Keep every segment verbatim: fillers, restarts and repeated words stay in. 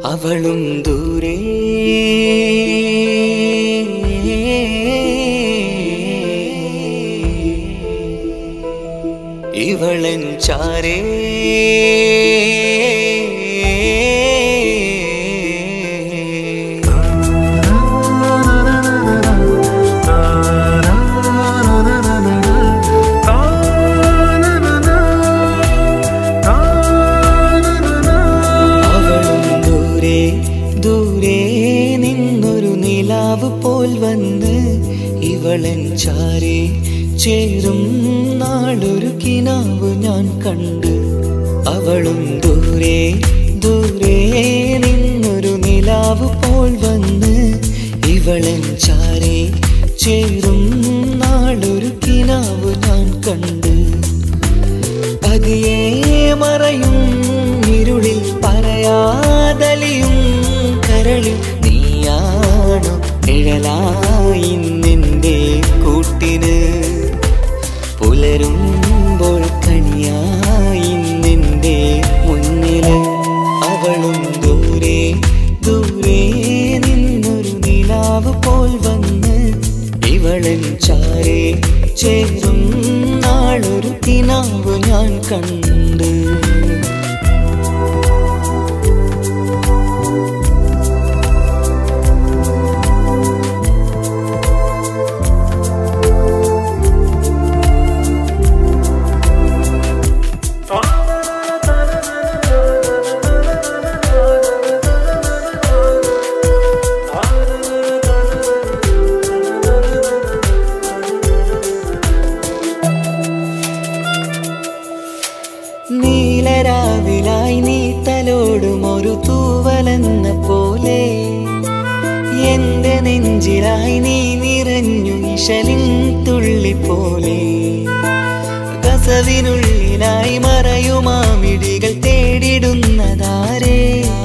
അവളും ദൂരെ ഇവളൻ ചാരേ പോൽ വന്ന് ഇവളൻ ചാരേ ചേരും നാളൊരു കിനാവ് ഞാൻ കണ്ട് അവളും ദൂരെ ദൂരെ നിന്നൊരു നിലാവ് പോൽ വന്ന് ഇവളൻ ചാരേ ചേരും നാളൊരു കിനാവ് ഞാൻ കണ്ട് പതിയെ മറയും ഇരുളിൽ പറയാതലിയും കരളിൽ നീയാണോ നിഴലായി നിന്റെ കൂട്ടിന് പുലരുമ്പോൾ കണിയായി നിന്റെ മുന്നില് അവളും ദൂരെ ദൂരെ നിന്നൊരു നിലാവ് പോൽ വന്ന് ഇവളൻ ചാരേ ചേരും നാളൊരു കിനാവ് ഞാൻ കണ്ട് നീലരാവിലായി നീ തലോടും ഒരു തൂവലെന്ന പോലെ എന്റെ നെഞ്ചിലായി നീ നിറഞ്ഞു ഇശലിൻ തുള്ളി പോലെ കസവിനുള്ളിലായി മറയുമാമിടികൾ തേടിടുന്നതാരേ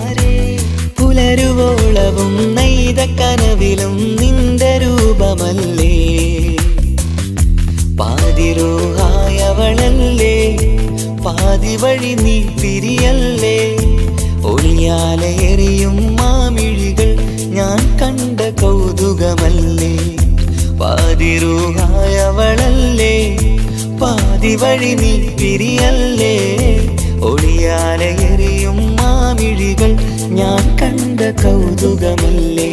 പുലരുവോളവും നെയ്ത കനവിലും നിന്റെ രൂപമല്ലേ പാതിരോഹായവളല്ലേ പാതി വഴി നീ തിരിയല്ലേ ഒളിയാലെറിയും മാമിഴികൾ ഞാൻ കണ്ട കൗതുകമല്ലേ പാതിരൂഹായവളല്ലേ പാതി വഴി നീ തിരിയല്ലേ ഒളിയാലെറിയും മാമിഴികൾ ഞാൻ കണ്ട കൗതുകമല്ലേ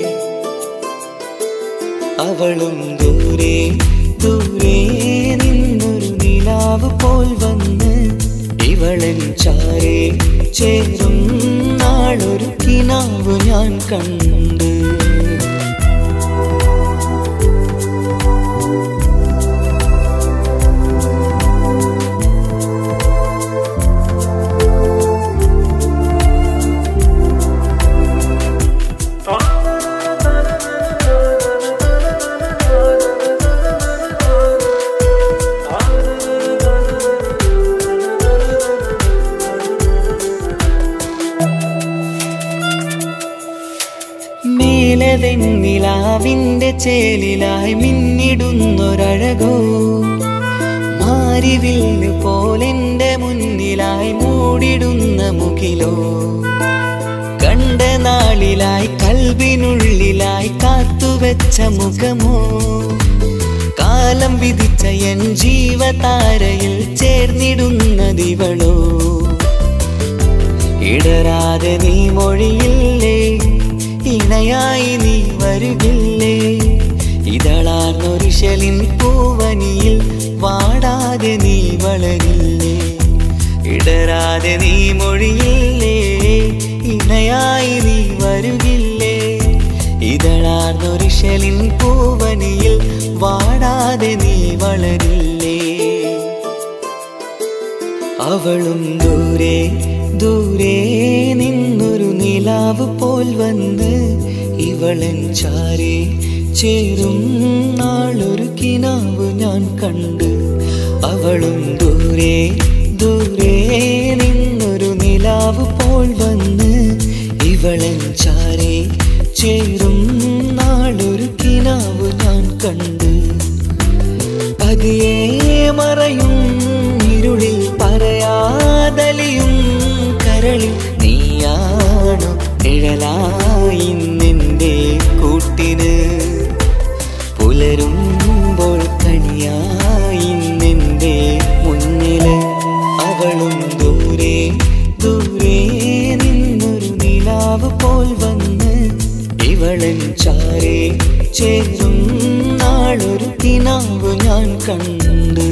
അവളും ദൂരെ ദൂരെ നിന്നൊരു നിലാവ് പോൽ വന്ന് ഇവളൻ ചാരേ ചേരും നാളൊരു കിനാവ് ഞാൻ കണ്ട് നിലാവിന്റെ ചേലിലായി മിന്നിടുന്നൊരഴകോ മാരിവില്ല് പോലെന്റെ മുന്നിലായി മൂടിടുന്ന മുകിലോ കണ്ട നാളിലായി കൽബിനുള്ളിലായി കാത്തുവെച്ച മുഖമോ കാലം വിധിച്ച എൻ ജീവതാരയിൽ ചേർന്നിടുന്നതിവളോ ഇടരാതെ നീ മൊഴിയില്ലേ ഇണയായി നീ വരുകില്ലേ ഇതളാർന്നൊരിശലിൻ പൂവനിയിൽ വാടാതെ നീ വളരില്ലേ ഇടരാതെ നീ മൊഴിയില്ലേ ഇണയായി നീ വരുകില്ലേ ഇതളാർന്നൊരിശലിൻ പൂവനിയിൽ വാടാതെ നീ വളരില്ലേ അവളും ദൂരെ ദൂരെ നിന്നൊരു നിലാവ് പോൽ വന്ന് ഇവളൻ ചാരേ ചേരും നാളൊരു കിനാവ് ഞാൻ കണ്ട് അവളും ദൂരെ ദൂരെ നിന്നൊരു നിലാവ് പോൽ വന്ന് ഇവളൻ ചാരേ ചേരും നാളൊരു കിനാവ് ഞാൻ കണ്ട് പതിയെ മറയും ഇരുളിൽ പറയാതലിയും കരളിൽ നീയാണോ നിഴലായി നിന്റെ കൂട്ടിന് പുലരുമ്പോൾ കണിയായി നിന്റെ മുന്നില് അവളും ദൂരെ ദൂരെ നിന്നൊരു നിലാവ് പോൽ വന്ന് ഇവളൻ ചാരേ ചേരും നാളൊരു കിനാവ് ഞാൻ കണ്ട്.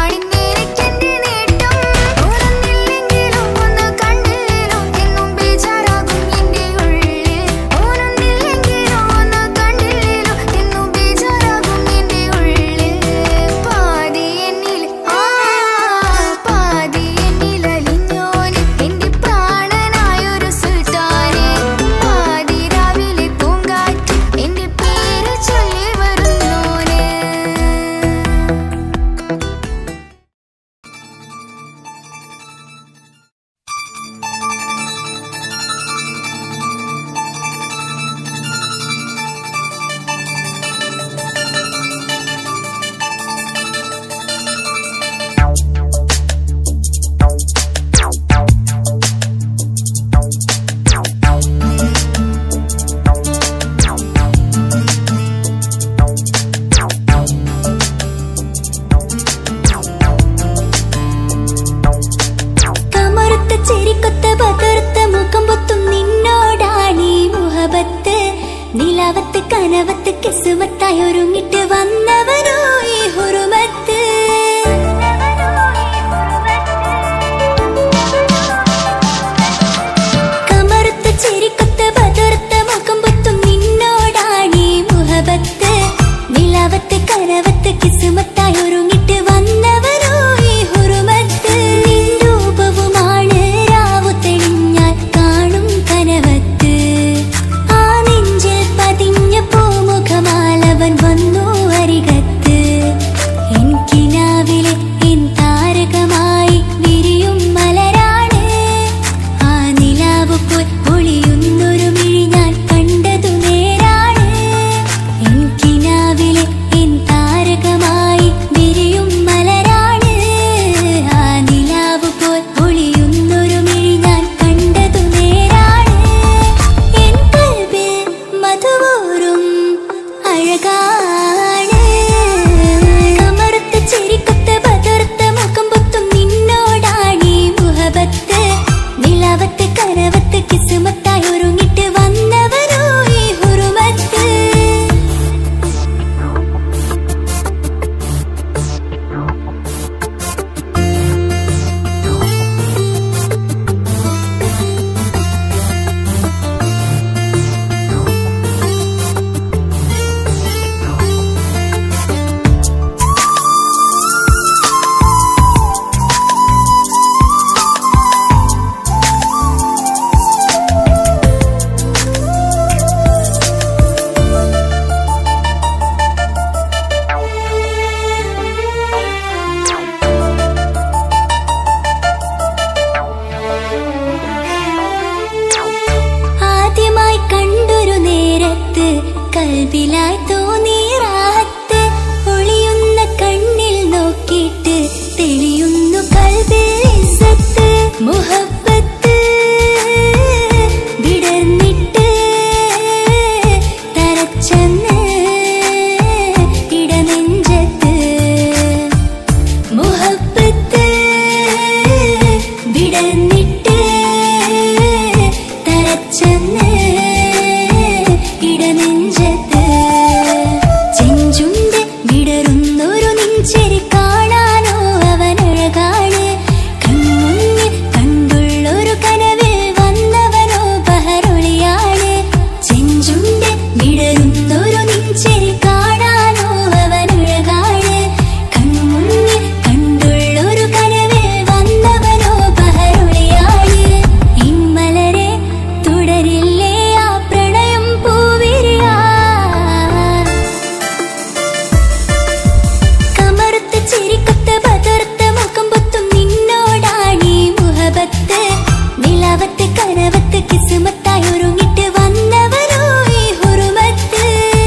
Beach കിസ്മത്തായി ഒരുങ്ങിട്ട് വന്നവനോ ഈ ഹുറുമത്ത്. കമറുത്ത ചിരിക്കൊത്ത ബദർത്ത മുഖം പൊത്തും നിന്നോടാണീ മുഹബത്ത്. നിലാവത്ത് കനവത്ത് കിസ്മത്തായി ഒരുങ്ങിട്ട് വന്നവനോ ഈ ഹുറുമത്ത്. നിൻ രൂപവുമാണ് രാവു തെളിഞ്ഞാൽ കാണും കനവത്ത്. ആ നെഞ്ചിൽ പതിഞ്ഞ പൂമുഖമാലവൻ വന്നു അരികത്ത്. എൻ കിനാവിലെ എൻ താരകമായി വിരിയും മലരാണ്. ആ നിലാവ് പോൽ ഒളിയുന്നൊരു മിഴി ഞാൻ കണ്ടതു നേരാണ്. എൻ കിനാവിലെ എൻ താരകമായി വിരിയും മലരാണ്. ആ നിലാവ് പോൽ ഒളിയുന്നൊരു മിഴി ഞാൻ കണ്ടതു നേരാണ്. എൻ കൽബിൽ മധുവൂറും അഴകാണ്. കമറുത്ത ചിരിക്കൊത്ത ബദർത്ത മുഖം പൊത്തും നിന്നോടാണീ മുഹബത്ത്. നിലാവത്ത് കനവത്ത് കിസ്മത്തായി ഒരുങ്ങിട്ട് വന്നവനോ ഈ ഹുറുമത്ത്. ആദ്യമായി കണ്ടൊരു നേരത്ത് കൽബിലായി തോന്നി റാഹത്ത്. ഒളിയുന്ന കണ്ണിൽ നോക്കിയിട്ട് തെളിയുന്നു കൽബിൽ ഇസ്സത്ത്. മുഹബ്ബത്ത് വിടർന്നിട്ട് തരച്ചെന്ന് ഇടനെഞ്ചത്ത്. മുഹബ്ബത്ത് വിടർന്നിട്ട് തരച്ചെന്ന് ഇടനെഞ്ചത്ത്. ചെഞ്ചുണ്ട് വിടരുന്നൊരു നെഞ്ചിരി കാണാനോ അവനഴകാണ്. കൺമുന്നിൽ കണ്ടുള്ളൊരു കനവിൽ വന്നവനോ ബഹറൊളിയാണ്. ചെഞ്ചുണ്ട് വിടരുന്നൊരു നെഞ്ചിരി കാണാനോ അവനഴകാണ്. കൺമുന്നിൽ കണ്ടുള്ളൊരു കനവിൽ വന്നവനോ ബഹറൊളിയാണ്. ഇമ്മലരെ തുടരില്ലേ ആ പ്രണയം പൂവിരിയാ. കമറുത്ത ചിരിക്കൊത്ത ബദർത്ത മുഖം പൊത്തും നിന്നോടാണീ മുഹബത്ത്. നിലാവത്ത് കനവത്ത് കിസ്മത്തായി ഒരുങ്ങിട്ട് വന്നവനോ ഈ ഹുറുമത്ത്.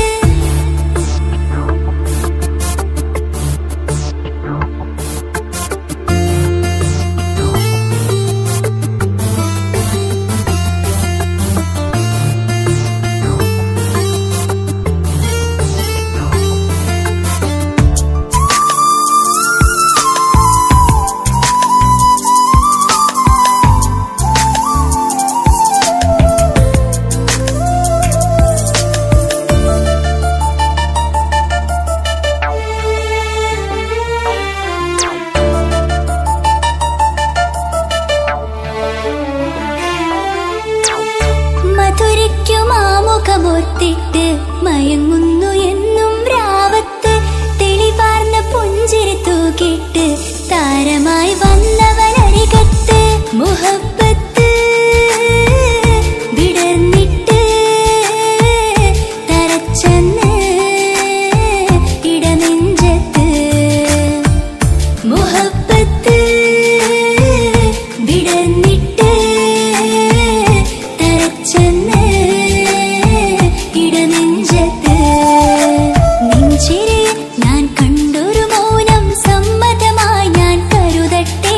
മധുരയ്ക്കും ആമുഖമോർത്തിട്ട് മയങ്ങുന്നു എന്നും രാവത്ത്. തെളിവാർന്ന പുഞ്ചിരി തൂക്കിട്ട് താരമായി വന്നവനരികത്ത്. മുഹബ്ബത്ത് വിടർന്നിട്ട് തരച്ചെന്ന് ഇടനെഞ്ചത്ത്. മുഹബ്ബത്ത് വിടർന്നിട്ട് തരച്ചെന്ന് ഇടനെഞ്ചത്ത്. നെഞ്ചിരിയിൽ ഞാൻ കണ്ടൊരു മൗനം സമ്മതമായി ഞാൻ കരുതട്ടെ.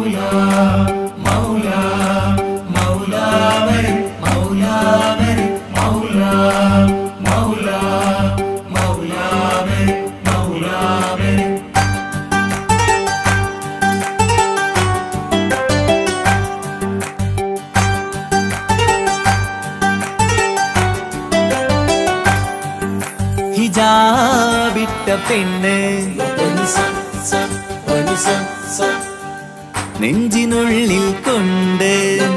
മൗലാ മൗലാ മൗലാ വരും മൗലാ വരും മൗലാ മൗലാ മൗലാ വരും മൗലാ വരും ഹിജാബിട്ട പെണ്ണ് നെഞ്ചിനുള്ളിൽ കൊണ്ട്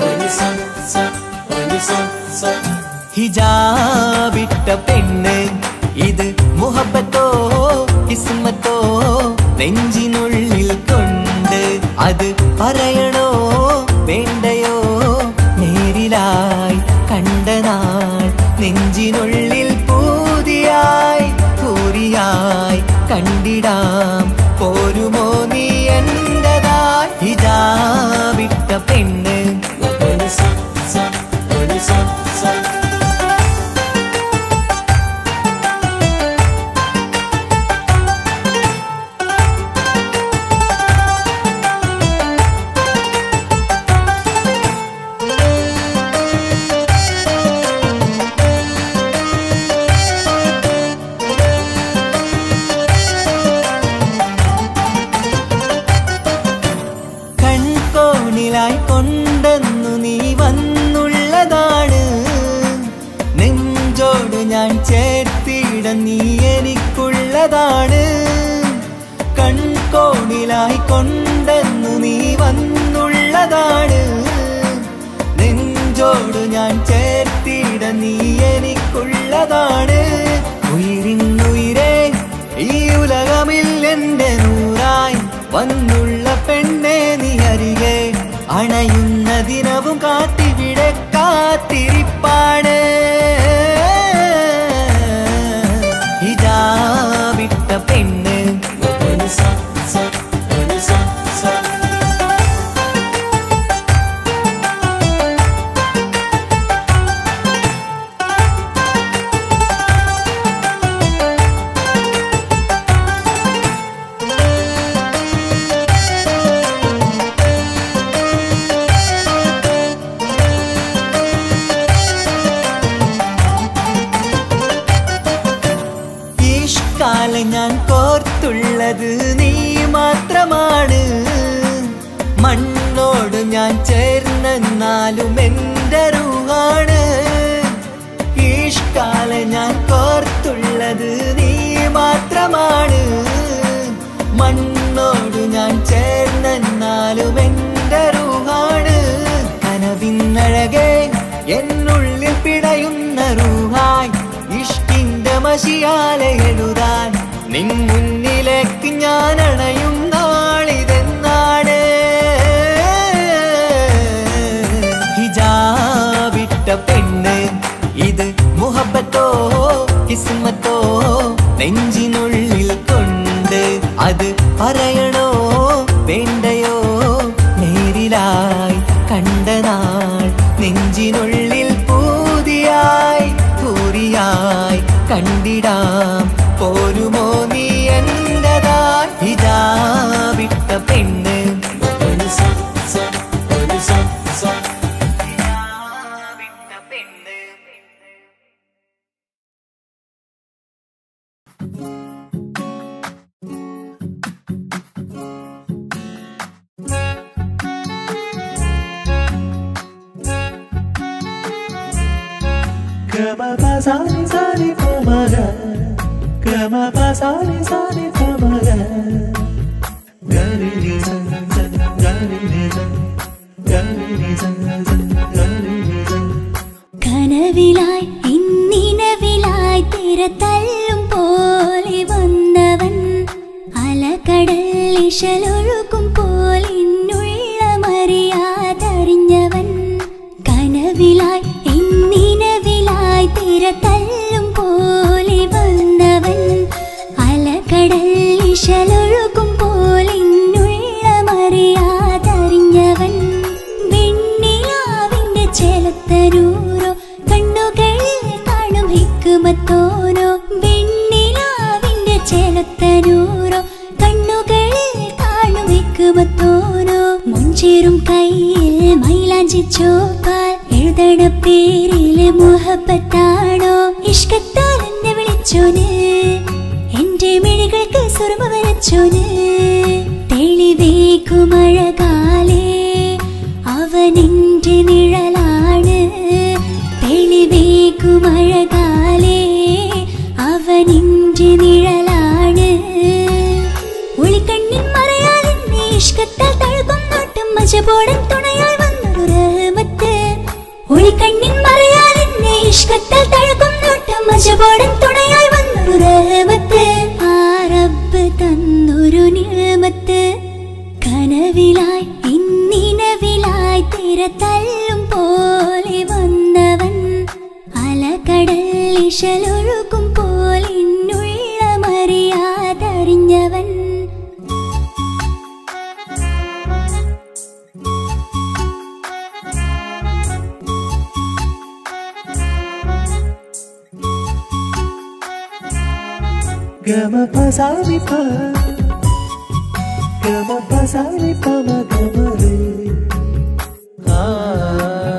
ഹിജാബിട്ട പെണ്ണ് ഇത് മുഹബത്തോ കിസ്മത്തോ നെഞ്ചിനുള്ളിൽ കൊണ്ട് അത് പറയണോ വേണ്ടയോ നേരിലായി കണ്ട നാൾ നെഞ്ചിനുള്ളിൽ പൂതിയായി പൂരിയായി കണ്ടിടാം പോരുമോ നീ എന്റതായി ഹിജാബിട്ട പെണ്ണ് കൊണ്ടെന്നു നീ വന്നുള്ളതാണ് നെഞ്ചോട് ഞാൻ ചേർത്തിട നീ എനിക്കുള്ളതാണ് കൺകോണിലായി കൊണ്ടെന്നു നീ വന്നുള്ളതാണ് നെഞ്ചോട് ഞാൻ ചേർത്തിട നീ എനിക്കുള്ളതാണ് ഉയിരിന്നുയിരേ ഈ ഉലകമിൽ എന്റെ നൂറായി വന്നുള്ള പെണ്ണെ നീ അരികെ അണയുന്ന ദിനവും കാത്തിവിടെ കാത്തിരിപ്പാണ് ഹിജാബിട്ട പെണ്ണ് ഞാൻ കോർത്തുള്ളത് നീ മാത്രമാണ് മണ്ണോട് ഞാൻ ചേർന്നെന്നാലും എന്റെ റൂഹാണ് ഈഷ്കാലെ ഞാൻ കോർത്തുള്ളത് നീ മാത്രമാണ് മണ്ണോട് ഞാൻ ചേർന്നെന്നാലും എന്റെ റൂഹാണ് കനവിന്നഴകെ എന്നുള്ളിൽ പിടയുന്ന റൂഹായി ഇഷ്കിന്റെ മഷിയാലെ എഴുതാൻ നിൻ മുന്നിലേക്ക് ഞാൻ അണയും നാളിതെന്നാണ് ഹിജാബിട്ട പെണ്ണ് ഇത് മുഹബത്തോ കിസ്മത്തോ നെഞ്ചിനുള്ളിൽ കൊണ്ട് അത് പറയണോ വേണ്ടയോ നേരിലായി കണ്ട നാൾ നെഞ്ചിനുള്ളിൽ പൂതിയായി പൂരിയായി കണ്ടിടാം പോരുമോ നീ എന്റതായി ഹിജാബിട്ട പെണ്ണ് Gama pa sa ni sa ni pa ma ga, gama pa sa ni sa ni pa ma ga, ga ni ni sa sa, ga ni ni sa, ga ni ni sa sa, ga ni ni sa. കനവിലായി ഇന്നിനവിലായി തിരതല്ലും പോലെ വന്നവൻ അലകടൽ ഇശലൊഴുകും പോലെ ഇന്നുள்ள മറിയാതറിഞ്ഞവൻ കനവിലായി ഇന്നിനവിലായി തിരതല്ലും പോലെ വന്നവൻ അലകടൽ മുഞ്ചേറും കയ്യിൽ മൈലാഞ്ചി ചോപ്പാൽ എഴുതണ പേരില് മുഹബത്താണോ ഇഷ്കത്താൽ എന്നെ വിളിച്ചോന് എന്റെ മിഴികൾക്ക് സുറുമ വരച്ചോന് തെളിവേക്കുമഴകാലേ അവനെന്റെ നിഴലാണ് തെളിവേക്കുമഴകാലേ അവനെന്റെ നിഴലാണ് ഒളിക്കണ്ണിൻ മറയാൽ എന്നെ ഇഷ്കത്താൽ തഴുകും നോട്ടും മജബോടൻ തുണയായി വന്നൊരു റഹ്മത്ത് ഒളിക്കണ്ണിൻ മറയാൽ എന്നെ ഇഷ്കത്താൽ തഴുകും നോട്ടും മജബോടൻ തുണയായി വന്നൊരു റഹ്മത്ത് ആ റബ്ബ് തന്നൊരു നിഅമത്ത് കനവിലായി ഇന്നിനവിലായി തിര തല്ലും പോലെ വന്നവൻ അലകടൽ ഇശലൊഴുകും പോലെ ഇന്നുള്ളമറിയാതറിഞ്ഞവൻ Gama pasani pa, gama pasani pa ma gama re. Ah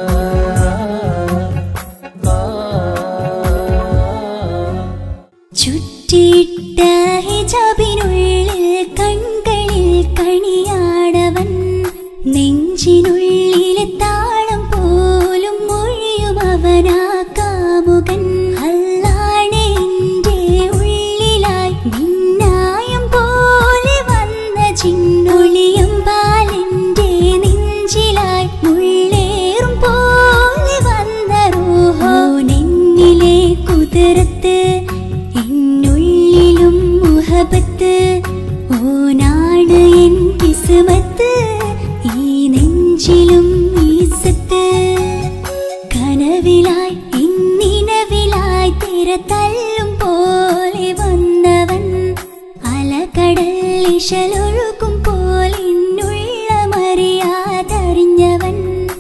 ah. ചുറ്റിയിട്ട ഹിജാബിനുള്ളിൽ കൺകളിൽ കണിയാടവൻ നെഞ്ചിനുള്ളിൽ താളം പോലും മൊഴിയും അവനാ കാമുകൻ അല്ലാണെ എന്റെ ഉള്ളിലായി മിന്നായം പോലെ വന്ന ചിന്നൊളിയും പാലെന്റെ നെഞ്ചിലായി മുള്ളേറും പോലെ വന്ന റൂഹോ നെഞ്ഞിലെ കുതിരത്ത് എന്നുള്ളിലും മുഹബത്ത് ഓനാണ് എൻ കിസ്മത്ത് ഈ നെഞ്ചിലും ഈസത്ത് കനവിലായി ഇന്നിനവിലായി തിര തല്ലും പോലെ വന്നവൻ അലകടൽ ഇശലൊഴുകും പോലെ ഇന്നുള്ളമറിയാതറിഞ്ഞവൻ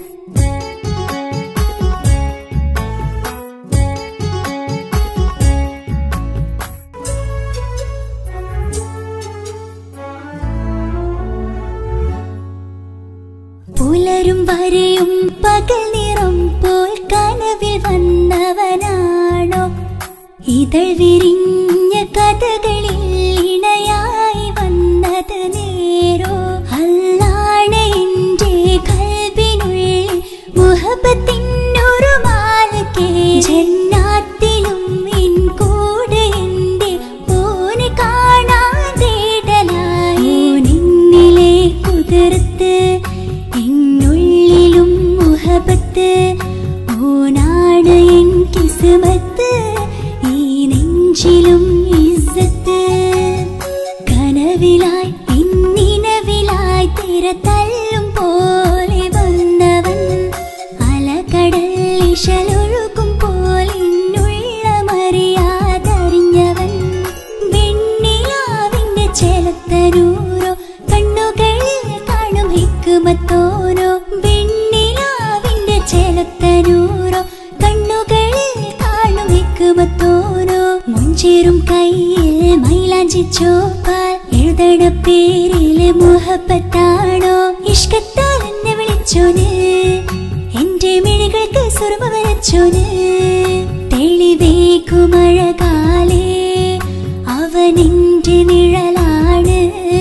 പുലരും വരെയും പകൽ നിറം പോൽ കനവിൽ വന്നവനാണോ ഇതൾ വിരിഞ്ഞ കഥകളിൽ ഇണയായി വന്നത് നേരോ അല്ലാണ് എന്റെ കൽബിനുള്ളിൽ മുഹബത്തിനൊരു മാലക്കേ ജന്നാത്തിലും എൻ കൂടെ എന്റെ ഓനെ കാണാൻ തേടലായി നിന്നിലെ കുതിർത്ത് എന്നുള്ളിലും മുഹബത്ത് ഓനാണ് എൻ കിസ്മത്ത് ഈ നെഞ്ചിലും ഇസ്സത്ത് കനവിലായി ഇന്നിനവിലായി തിര തല്ലും പോലെ വന്നവൻ അലകടൽ ഇശലൊഴുകും പോലെ ഇന്നുള്ളമറിയാതറിഞ്ഞവൻ വെണ്ണിലാവിന്റെ ചെലത്തനൂരോ കണ്ണുകളിൽ കാണും ഹിക്മത്തോരോ വെണ്ണിലാവിന്റെ ചെലത്തനൂരോ കണ്ണുകളിൽ കാണും ഹിക്മത്തോരോ മുഞ്ചേറും കയ്യിൽ മൈലാഞ്ചി ചോപ്പാൽ എഴുതണ പേരില് മുഹബത്താണോ ഇഷ്കത്താൽ എന്നെ വിളിച്ചോന് എന്റെ മിഴികൾക്ക് സുറുമ വരച്ചോന് തെളിവേക്കുമഴകാലേ അവനെന്റെ നിഴലാണ്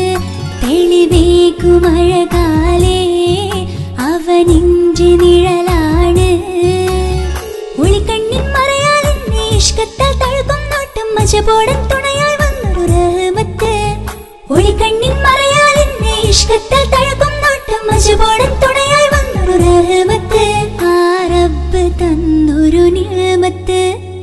തെളിവേക്കുമഴകാലേ അവനെന്റെ നിഴലാണ് ഒളിക്കണ്ണിൻ മറയാൽ എന്നെ ഇഷ്കത്താൽ തഴുകും നോട്ടും മജബോടൻ തുണയായി വന്നൊരു റഹ്മത്ത് ഒളിക്കണ്ണിൻ മറയാൽ എന്നെ ഇഷ്കത്താൽ തഴുകും നോട്ടും മജബോടൻ തുണയായി വന്നൊരു റഹ്മത്ത് ആ റബ്ബ് തന്നൊരു നിഅമത്ത്